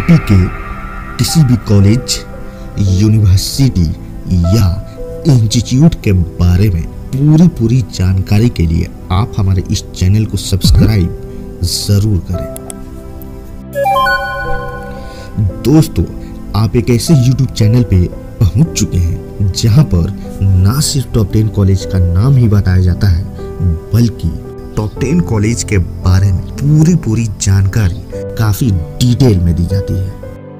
MP के किसी भी कॉलेज, यूनिवर्सिटी या इंस्टीट्यूट के बारे में पूरी जानकारी के लिए आप हमारे इस चैनल को सब्सक्राइब जरूर करें। दोस्तों, आप एक ऐसे YouTube चैनल पे पहुंच चुके हैं जहां पर ना सिर्फ टॉप 10 कॉलेज का नाम ही बताया जाता है, बल्कि टॉप 10 कॉलेज के बारे में पूरी जानकारी काफी डिटेल में दी जाती है।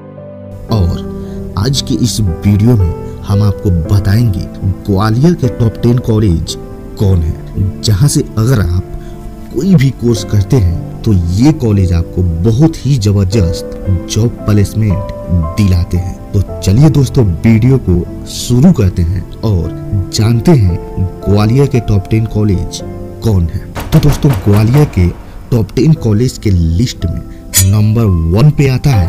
और आज की इस वीडियो में हम आपको बताएंगे ग्वालियर के टॉप 10 कॉलेज कौन है, जहां से अगर आप कोई भी कोर्स करते हैं तो ये कॉलेज आपको बहुत ही जबरदस्त जॉब प्लेसमेंट दिलाते हैं। तो चलिए दोस्तों, वीडियो को शुरू करते हैं और जानते हैं ग्वालियर के टॉप 10 कॉलेज कौन है। तो दोस्तों, ग्वालियर के टॉप 10 कॉलेज के लिस्ट में नंबर 1 पे आता है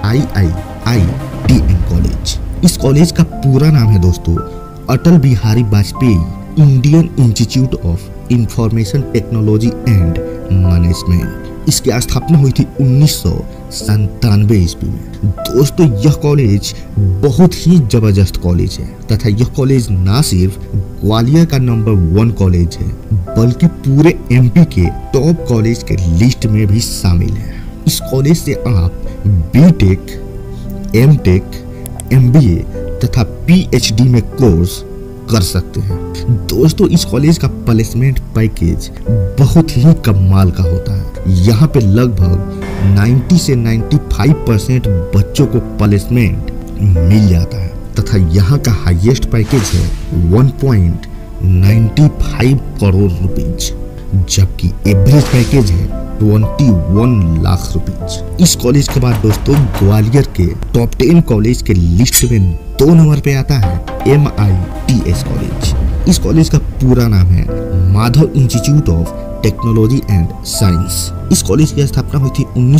IIITM कॉलेज। इस कॉलेज का पूरा नाम है दोस्तों Atal Bihari Vajpayee Indian institute of information technology and management. इसकी स्थापना हुई थी 1997 ईस्वी में। दोस्तों, यह कॉलेज बहुत ही जबरदस्त कॉलेज है तथा यह कॉलेज ना सिर्फ ग्वालियर का नंबर 1 कॉलेज है, बल्कि पूरे एमपी के टॉप कॉलेज के लिस्ट में भी शामिल है। इस कॉलेज से आप बीटेक, एमटेक, MBA तथा PhD में कोर्स कर सकते हैं। दोस्तों, इस कॉलेज का प्लेसमेंट पैकेज बहुत ही कमाल का होता है। यहाँ पे लगभग 90 से 95% बच्चों को प्लेसमेंट मिल जाता है तथा यहाँ का हाईएस्ट पैकेज है 1.95 करोड़ रुपीज, जबकि एवरेज पैकेज है 21 लाख रुपीज। इस कॉलेज के बाद दोस्तों, ग्वालियर के टॉप 10 कॉलेज के लिस्ट में 2 नंबर पे आता है MITS कॉलेज। इस कॉलेज का पूरा नाम है Madhav institute of technology and science. इस कॉलेज की स्थापना हुई थी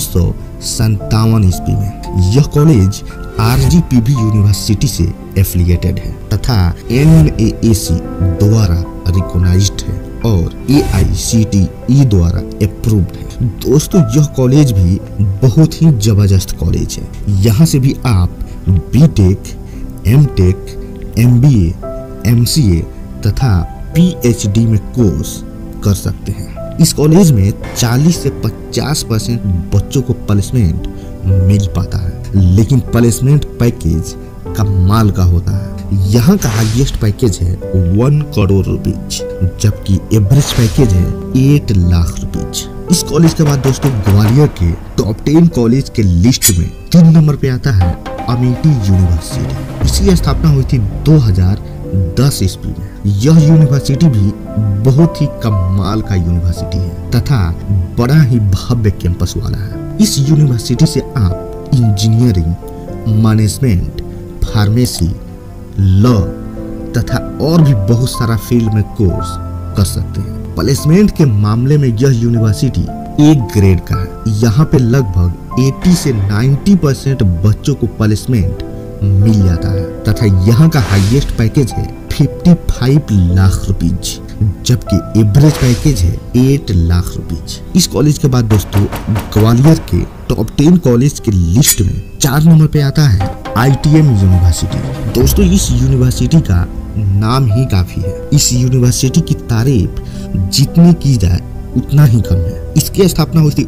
1957 ईस्वी में। यह कॉलेज RGPV यूनिवर्सिटी से एफिलिएटेड है तथा NAAC द्वारा रिकॉग्नाइज्ड है और AICTE द्वारा अप्रूव्ड है। दोस्तों, यह कॉलेज भी बहुत ही जबरदस्त कॉलेज है। यहाँ से भी आप बीटेक, एमटेक, MBA, MCA तथा PhD में कोर्स कर सकते हैं। इस कॉलेज में 40 से 50% बच्चों को प्लेसमेंट मिल पाता है, लेकिन प्लेसमेंट पैकेज कमाल का होता है। यहाँ का हाईएस्ट पैकेज है 1 करोड़ रुपीज, जबकि एवरेज पैकेज है 8 लाख रुपीज। इस कॉलेज के बाद दोस्तों, ग्वालियर के टॉप 10 कॉलेज के लिस्ट में 3 नंबर पे आता है अमेठी यूनिवर्सिटी। इसकी स्थापना हुई थी 2010 ईस्वी में। यह यूनिवर्सिटी भी बहुत ही कमाल का यूनिवर्सिटी है तथा बड़ा ही भव्य कैंपस वाला है। इस यूनिवर्सिटी से आप इंजीनियरिंग, मैनेजमेंट, फार्मेसी, लॉ तथा और भी बहुत सारा फील्ड में कोर्स कर सकते हैं। प्लेसमेंट के मामले में यह यूनिवर्सिटी एक ग्रेड का है। यहाँ पे लगभग 80 से 90% बच्चों को प्लेसमेंट मिल जाता है तथा यहाँ का हाईएस्ट पैकेज है 55 लाख रुपीज, जबकि एवरेज पैकेज है 8 लाख रुपीज। इस कॉलेज के बाद दोस्तों, ग्वालियर के टॉप 10 कॉलेज के लिस्ट में 4 नंबर पे आता है ITM यूनिवर्सिटी। दोस्तों, इस यूनिवर्सिटी का नाम ही काफी है। इस यूनिवर्सिटी की तारीफ जितनी की जाए उतना ही कम है। इसकी स्थापना हुई थी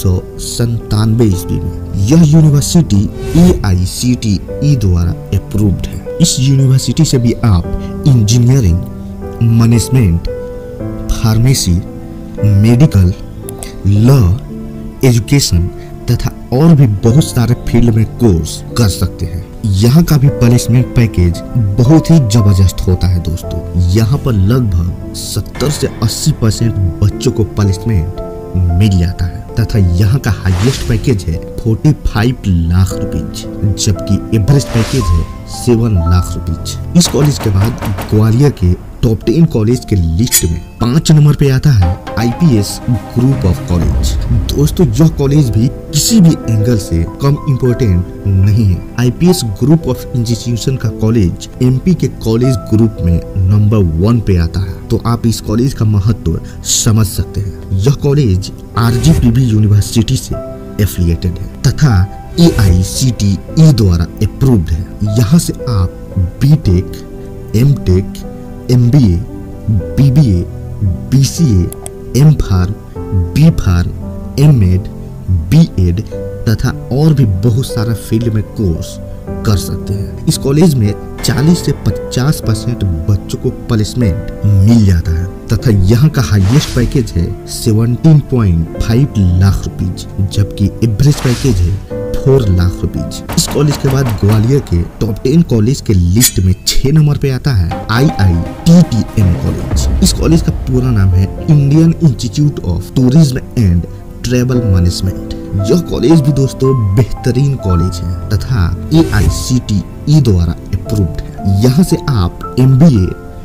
1997 ईस्वी में। यह यूनिवर्सिटी AICTE द्वारा अप्रूव्ड है। इस यूनिवर्सिटी से भी आप engineering, management, pharmacy, medical, law, education तथा और भी बहुत सारे फील्ड में कोर्स कर सकते हैं। यहाँ का भी प्लेसमेंट पैकेज बहुत ही जबरदस्त होता है दोस्तों। यहाँ पर लगभग 70 से 80% बच्चों को प्लेसमेंट मिल जाता है तथा यहाँ का हाईएस्ट पैकेज है 45 लाख रुपीज, जबकि एवरेज पैकेज है 7 लाख रुपीज। इस कॉलेज के बाद ग्वालियर के टॉप 10 कॉलेज के लिस्ट में 5 नंबर पे आता है IPS ग्रुप ऑफ कॉलेज। दोस्तों, यह कॉलेज भी किसी भी एंगल से कम इम्पोर्टेंट नहीं है। IPS ग्रुप ऑफ इंस्टीट्यूशन का कॉलेज MP के कॉलेज ग्रुप में नंबर 1 पे आता है, तो आप इस कॉलेज का महत्व समझ सकते हैं। यह कॉलेज RGPV यूनिवर्सिटी से एफिलिएटेड है तथा AICTE द्वारा अप्रूव्ड है। यहाँ से आप B Tech, M Tech, MBA, BBA, BCA, M.Pharm, B.Pharm, M.Ed, B.Ed तथा और भी बहुत सारा फील्ड में कोर्स कर सकते हैं। इस कॉलेज में 40 से 50% बच्चों को प्लेसमेंट मिल जाता है तथा यहाँ का हाईएस्ट पैकेज है 17.5 लाख रुपीज, जबकि एवरेज पैकेज है 4 लाख रुपीज। इस कॉलेज के बाद ग्वालियर के टॉप 10 कॉलेज के लिस्ट में 6 नंबर पे आता है IITTM कॉलेज। इस कॉलेज का पूरा नाम है Indian institute of tourism and travel management. यह कॉलेज भी दोस्तों बेहतरीन कॉलेज है तथा AICTE द्वारा अप्रूव्ड है। यहाँ से आप MBA,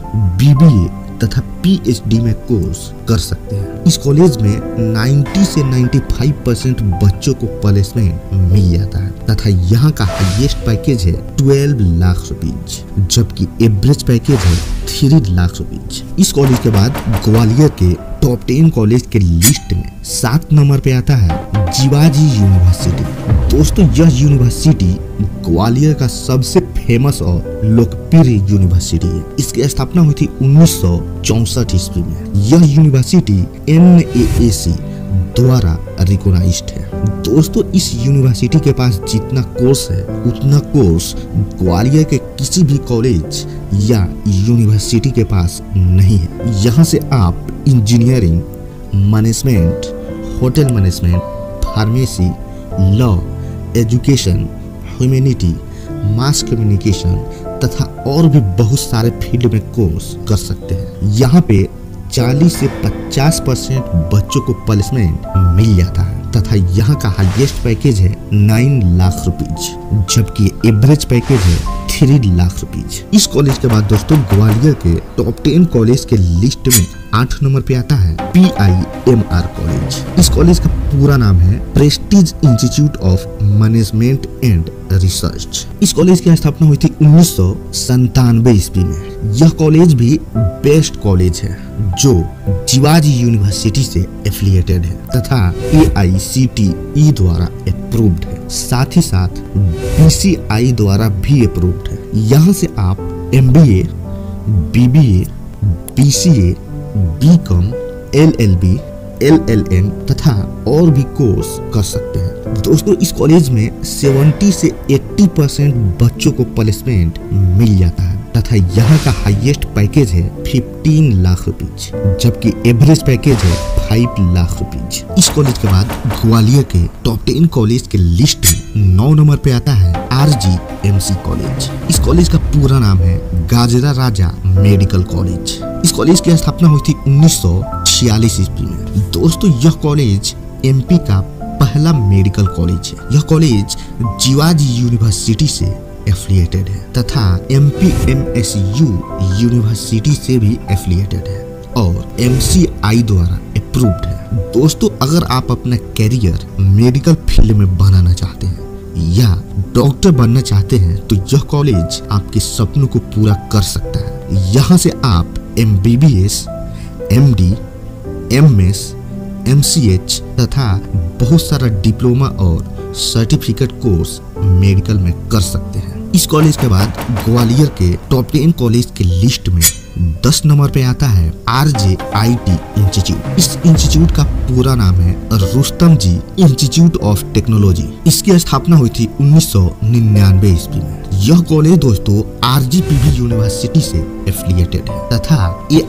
BBA तथा PhD में कोर्स कर सकते हैं। इस कॉलेज में 90 से 95% बच्चों को प्लेसमेंट मिल जाता है तथा यहाँ का हाईएस्ट पैकेज है 12 लाख रुपीज, जबकि एवरेज पैकेज है 3 लाख रुपीज। इस कॉलेज के बाद ग्वालियर के टॉप 10 कॉलेज के लिस्ट में 7 नंबर पे आता है जीवाजी यूनिवर्सिटी। दोस्तों यह यूनिवर्सिटी ग्वालियर का सबसे फेमस और लोकप्रिय यूनिवर्सिटी है। इसकी स्थापना हुई थी 1964 ईस्वी में। यह यूनिवर्सिटी NAAC द्वारा रिकॉग्नाइज्ड है। दोस्तों इस यूनिवर्सिटी के पास जितना कोर्स है उतना कोर्स ग्वालियर के किसी भी कॉलेज या यूनिवर्सिटी के पास नहीं है। यहाँ से आप engineering, management, hotel management, pharmacy, law, education, humanity, mass communication तथा और भी बहुत सारे फील्ड में कोर्स कर सकते हैं। यहाँ पे 40 से 50% बच्चों को प्लेसमेंट मिल जाता है तथा यहाँ का हाईएस्ट पैकेज है 9 लाख रुपीज, जबकि एवरेज पैकेज है 3 लाख रुपीज। इस कॉलेज के बाद दोस्तों ग्वालियर के टॉप 10 कॉलेज के लिस्ट में 8 नंबर पे आता है PIMR कॉलेज। इस कॉलेज का पूरा नाम है prestige institute of management and research. इस कॉलेज की स्थापना हुई थी 1997 ईस्वी में। यह कॉलेज भी बेस्ट कॉलेज है जो जीवाजी यूनिवर्सिटी से एफिलिएटेड है तथा AICTE द्वारा अप्रूव्ड है, साथ ही साथ BCI द्वारा भी अप्रूव्ड है। यहाँ से आप MBA, BBA, BCA, BCom, LLB, LLM तथा और भी कोर्स कर सकते हैं। दोस्तों इस कॉलेज में 70 से 80% बच्चों को प्लेसमेंट मिल जाता है तथा यहाँ का हाईएस्ट पैकेज है 15 लाख रुपीज, जबकि एवरेज पैकेज है 5 लाख रुपीज। इस कॉलेज के बाद ग्वालियर के टॉप 10 कॉलेज के लिस्ट में 9 नंबर पे आता है RGMC कॉलेज। इस कॉलेज का पूरा नाम है गाजरा राजा मेडिकल कॉलेज। इस कॉलेज की स्थापना हुई थी 1946 ईस्वी में। दोस्तों यह कॉलेज MP का पहला मेडिकल कॉलेज है। यह कॉलेज जीवाजी यूनिवर्सिटी से एफिलिएटेड है तथा MPMSU यूनिवर्सिटी से भी एफिलिएटेड है और MCI द्वारा अप्रूव्ड है। दोस्तों अगर आप अपना कैरियर मेडिकल फील्ड में बनाना चाहते हैं या डॉक्टर बनना चाहते हैं तो यह कॉलेज आपके सपनों को पूरा कर सकता है। यहाँ से आप MBBS, MD, MS, MCH तथा बहुत सारा डिप्लोमा और सर्टिफिकेट कोर्स मेडिकल में कर सकते हैं। इस कॉलेज के बाद ग्वालियर के टॉप 10 कॉलेज के लिस्ट में 10 नंबर पे आता है RJIT इंस्टीट्यूट। इस इंस्टीट्यूट का पूरा नाम है Rustam ji institute of technology. इसकी स्थापना हुई थी 1999 ईस्वी में। यह कॉलेज दोस्तों RGPV यूनिवर्सिटी से एफिलिएटेड है तथा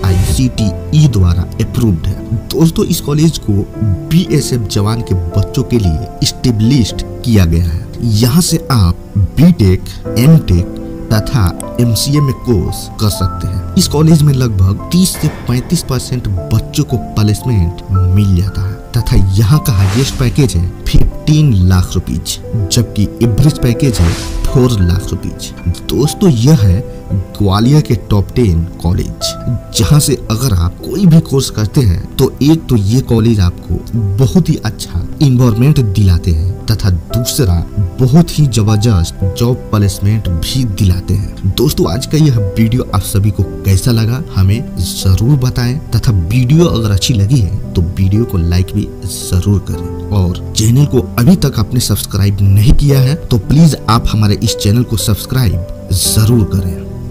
AICTE द्वारा अप्रूव्ड है। दोस्तों इस कॉलेज को BSF जवान के बच्चों के लिए इस्टेब्लिश्ड किया गया है। यहाँ से आप BTech, MTech तथा MCA में कोर्स कर सकते हैं। इस कॉलेज में लगभग 30 से 35% बच्चों को प्लेसमेंट मिल जाता है तथा यहाँ का हाईएस्ट पैकेज है 15 लाख रुपीज, जबकि एवरेज पैकेज है 4 लाख रुपीज। दोस्तों यह है ग्वालियर के टॉप 10 कॉलेज, जहाँ से अगर आप कोई भी कोर्स करते हैं तो एक तो ये कॉलेज आपको बहुत ही अच्छा इन्वायरमेंट दिलाते हैं तथा दूसरा बहुत ही जबरदस्त जॉब प्लेसमेंट भी दिलाते हैं। दोस्तों आज का यह वीडियो आप सभी को कैसा लगा हमें जरूर बताएं तथा वीडियो अगर अच्छी लगी है तो वीडियो को लाइक भी जरूर करें और चैनल को अभी तक आपने सब्सक्राइब नहीं किया है तो प्लीज आप हमारे इस चैनल को सब्सक्राइब जरूर करें।